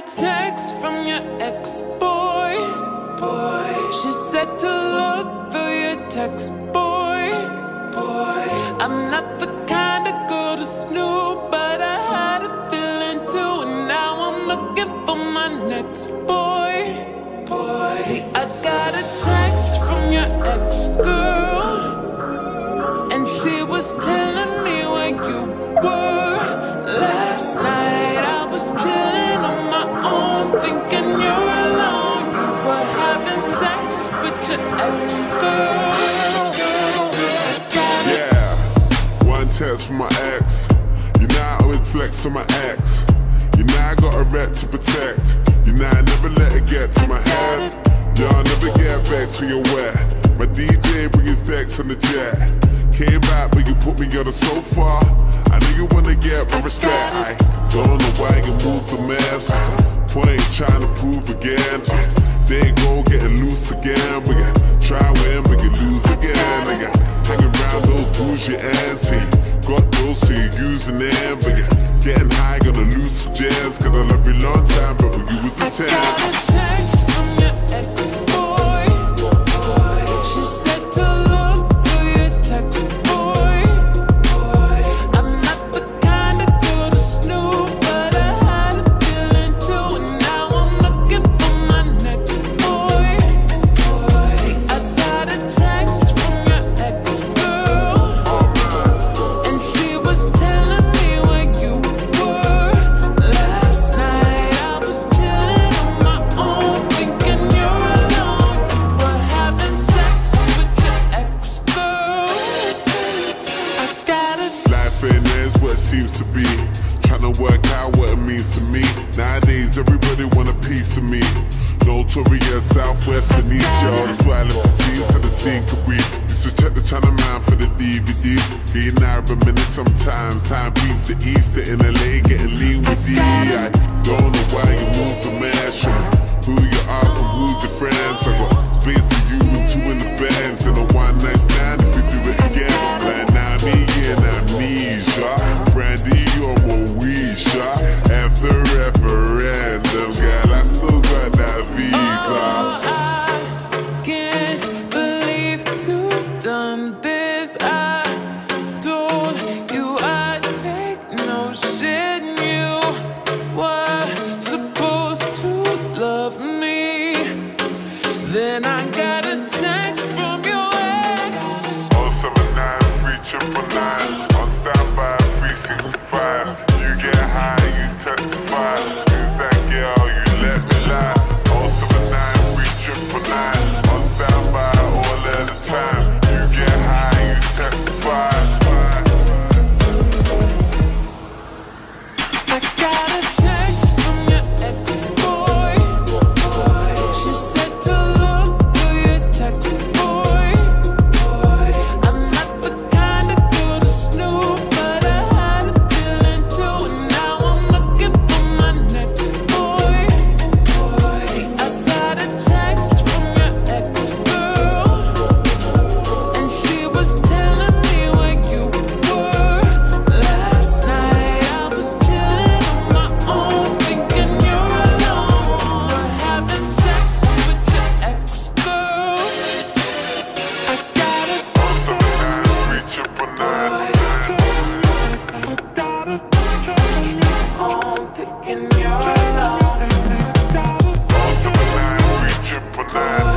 a text from your ex-boy. She said to look through your text, boy. I'm not the kind of girl to snoop, but I had a feeling too, and now I'm looking for my next boy. See, I got a text from your ex-girl, and she was telling me where you were last night. I was chilling on my own, thinking you're alone. You were having sex with your ex-girl. Yeah, one text from my ex. You know I always flex on my ex. You know I got a right to protect. You know I never let it get to my head. Y'all never get vexed when you're wet. My DJ bring his decks on the jet. Came back but you put me on the sofa. I know you wanna get my respect. I don't know why you moved to mess. What's the point trying to prove again? They go getting loose again. We can try win, we can lose again. Nigga, hanging around those bougie ends. See, got those so you're using them. But you're getting high, gonna lose the gems. Cause I love you long time, but when you was a 10. I got a text from your ex-boy. She said to look through your text, boy. I'm not the kind of girl to snoop, but I had a feeling too, and now I'm looking for my next boy. See, I got a text from your ex-girl, and she was telling me where you were last night. I was chilling on my own, thinking you're alone. You were having sex with your ex-girl. I got a Life ain't ends what it seems to be. Trying to work out what it means to me. Nowadays everybody want a piece of me. Notorious Southwest and East, y'all. That's why I love to see so the scene could breathe. Used to check the channel man for the DVD. Getting out of a minute sometimes. Time beats the East, in LA, getting lean with D. I don't know why you moved to mansion. Who you are from who's your friends. I got space for you and two in the bands. And a one night stand if you do it again. Like now me and amnesia. Brandy or Moesha. After referendum, girl, I still got that visa. I can't believe you've done this. I told you I'd take no shit, and you were supposed to love me. Then I got a text from your ex. 079 399 on standby 365. You get high, you testify. Who's that girl? You let me lie. 079 399 on standby all of the time. You get high, you testify. I got a text from your ex-boy. She said to look through your text, boy. I'm not the kind of girl to snoop, but I had a feeling too, and now I'm looking for my next boy. See, I got a text from your ex-girl, and she was telling me where you were last night. I was chilling on my own, thinking you're alone. You were having sex with your ex-girl. I got a 079 399 thinking you're alone. 079 399